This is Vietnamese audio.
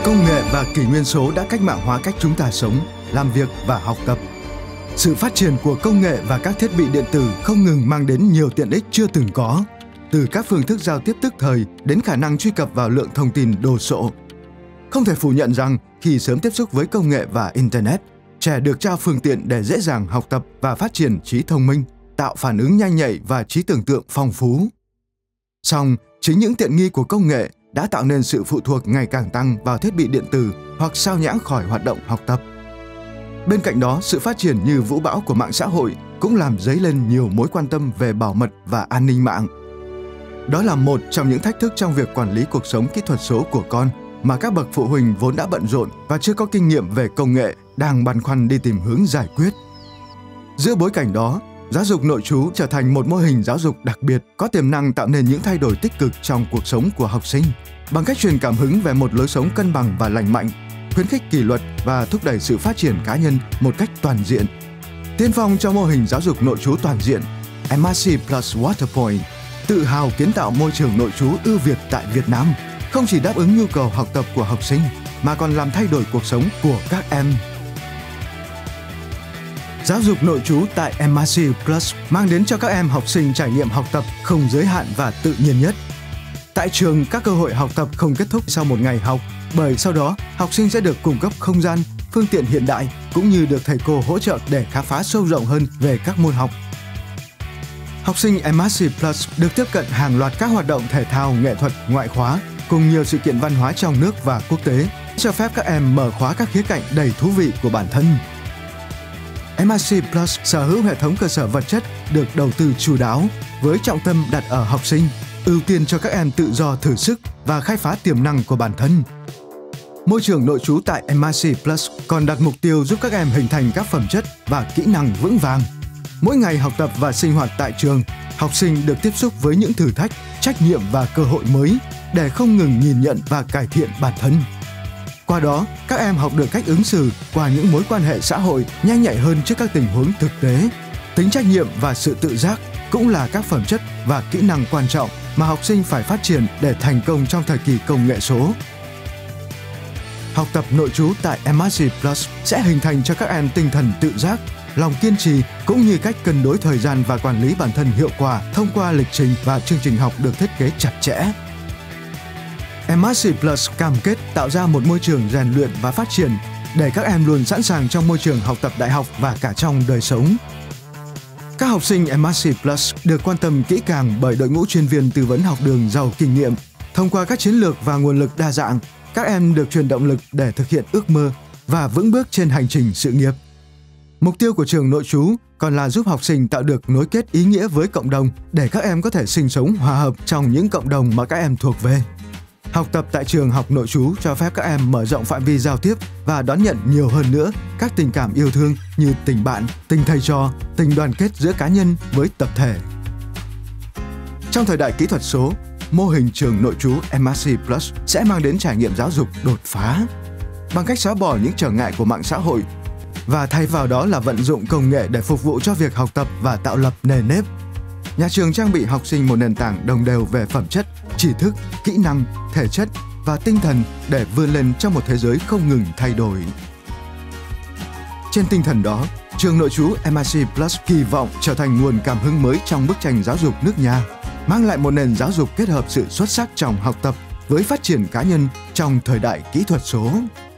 Công nghệ và kỷ nguyên số đã cách mạng hóa cách chúng ta sống, làm việc và học tập. Sự phát triển của công nghệ và các thiết bị điện tử không ngừng mang đến nhiều tiện ích chưa từng có, từ các phương thức giao tiếp tức thời đến khả năng truy cập vào lượng thông tin đồ sộ. Không thể phủ nhận rằng khi sớm tiếp xúc với công nghệ và Internet, trẻ được trao phương tiện để dễ dàng học tập và phát triển trí thông minh, tạo phản ứng nhanh nhạy và trí tưởng tượng phong phú. Song, chính những tiện nghi của công nghệ đã tạo nên sự phụ thuộc ngày càng tăng vào thiết bị điện tử hoặc sao nhãng khỏi hoạt động học tập. Bên cạnh đó, sự phát triển như vũ bão của mạng xã hội cũng làm dấy lên nhiều mối quan tâm về bảo mật và an ninh mạng. Đó là một trong những thách thức trong việc quản lý cuộc sống kỹ thuật số của con mà các bậc phụ huynh vốn đã bận rộn và chưa có kinh nghiệm về công nghệ đang băn khoăn đi tìm hướng giải quyết. Giữa bối cảnh đó, giáo dục nội trú trở thành một mô hình giáo dục đặc biệt có tiềm năng tạo nên những thay đổi tích cực trong cuộc sống của học sinh bằng cách truyền cảm hứng về một lối sống cân bằng và lành mạnh, khuyến khích kỷ luật và thúc đẩy sự phát triển cá nhân một cách toàn diện. Tiên phong cho mô hình giáo dục nội trú toàn diện, MRC Plus Waterpoint tự hào kiến tạo môi trường nội trú ưu việt tại Việt Nam, không chỉ đáp ứng nhu cầu học tập của học sinh mà còn làm thay đổi cuộc sống của các em. Giáo dục nội trú tại MRC Plus mang đến cho các em học sinh trải nghiệm học tập không giới hạn và tự nhiên nhất. Tại trường, các cơ hội học tập không kết thúc sau một ngày học, bởi sau đó học sinh sẽ được cung cấp không gian, phương tiện hiện đại cũng như được thầy cô hỗ trợ để khám phá sâu rộng hơn về các môn học. Học sinh MRC Plus được tiếp cận hàng loạt các hoạt động thể thao, nghệ thuật, ngoại khóa cùng nhiều sự kiện văn hóa trong nước và quốc tế, cho phép các em mở khóa các khía cạnh đầy thú vị của bản thân. MRC Plus sở hữu hệ thống cơ sở vật chất được đầu tư chu đáo với trọng tâm đặt ở học sinh, ưu tiên cho các em tự do thử sức và khai phá tiềm năng của bản thân. Môi trường nội trú tại MRC Plus còn đặt mục tiêu giúp các em hình thành các phẩm chất và kỹ năng vững vàng. Mỗi ngày học tập và sinh hoạt tại trường, học sinh được tiếp xúc với những thử thách, trách nhiệm và cơ hội mới để không ngừng nhìn nhận và cải thiện bản thân. Qua đó, các em học được cách ứng xử qua những mối quan hệ xã hội nhanh nhạy hơn trước các tình huống thực tế. Tính trách nhiệm và sự tự giác cũng là các phẩm chất và kỹ năng quan trọng mà học sinh phải phát triển để thành công trong thời kỳ công nghệ số. Học tập nội trú tại MRC Plus sẽ hình thành cho các em tinh thần tự giác, lòng kiên trì cũng như cách cân đối thời gian và quản lý bản thân hiệu quả thông qua lịch trình và chương trình học được thiết kế chặt chẽ. MRC Plus cam kết tạo ra một môi trường rèn luyện và phát triển để các em luôn sẵn sàng trong môi trường học tập đại học và cả trong đời sống. Các học sinh MRC Plus được quan tâm kỹ càng bởi đội ngũ chuyên viên tư vấn học đường giàu kinh nghiệm. Thông qua các chiến lược và nguồn lực đa dạng, các em được truyền động lực để thực hiện ước mơ và vững bước trên hành trình sự nghiệp. Mục tiêu của trường nội trú còn là giúp học sinh tạo được nối kết ý nghĩa với cộng đồng để các em có thể sinh sống hòa hợp trong những cộng đồng mà các em thuộc về. Học tập tại trường học nội trú cho phép các em mở rộng phạm vi giao tiếp và đón nhận nhiều hơn nữa các tình cảm yêu thương như tình bạn, tình thầy trò, tình đoàn kết giữa cá nhân với tập thể. Trong thời đại kỹ thuật số, mô hình trường nội trú MRC Plus sẽ mang đến trải nghiệm giáo dục đột phá bằng cách xóa bỏ những trở ngại của mạng xã hội và thay vào đó là vận dụng công nghệ để phục vụ cho việc học tập và tạo lập nề nếp. Nhà trường trang bị học sinh một nền tảng đồng đều về phẩm chất, tri thức, kỹ năng, thể chất và tinh thần để vươn lên trong một thế giới không ngừng thay đổi. Trên tinh thần đó, trường nội trú MRC Plus kỳ vọng trở thành nguồn cảm hứng mới trong bức tranh giáo dục nước nhà, mang lại một nền giáo dục kết hợp sự xuất sắc trong học tập với phát triển cá nhân trong thời đại kỹ thuật số.